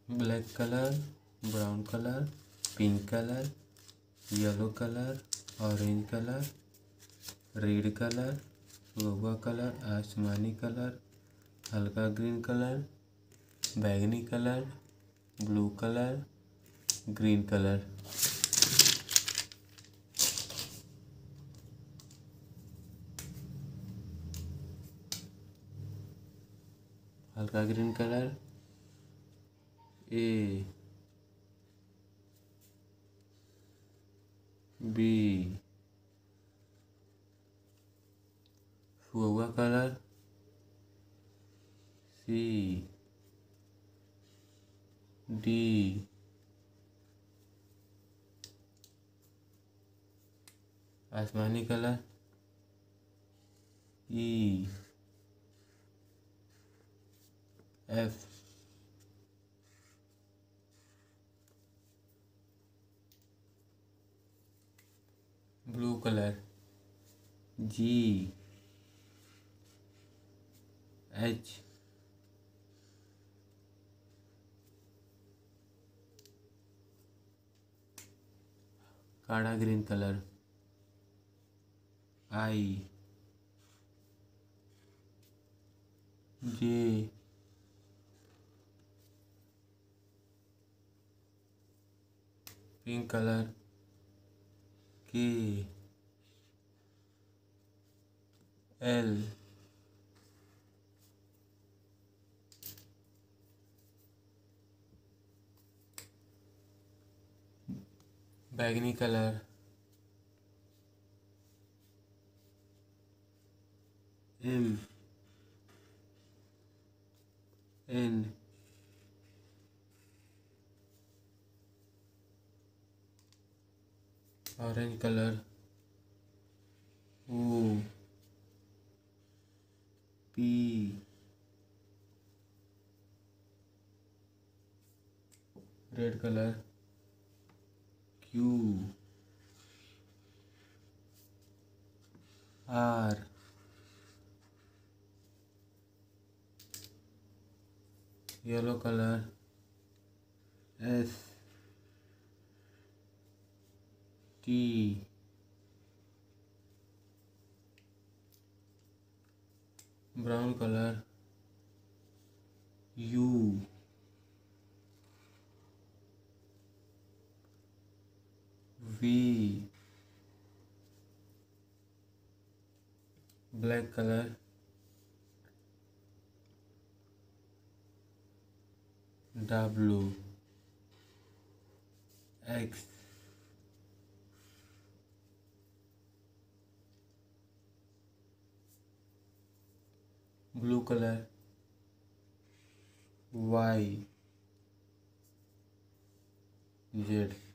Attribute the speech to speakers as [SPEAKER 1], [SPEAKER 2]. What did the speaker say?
[SPEAKER 1] black color, brown color, pink color, yellow color, orange color, red colour, भगवा कलर, आसमानी colour, हल्का green colour, बैगनी colour, blue colour, green colour. हल्का green colour A B, भगवा colour C D, आसमानी colour E F, blue colour G H, काला green colour I J pink colour K L, बैगनी colour M N, orange colour O P, red colour Q R, yellow colour S T, brown colour U, V, black colour W, X, blue colour Y Z.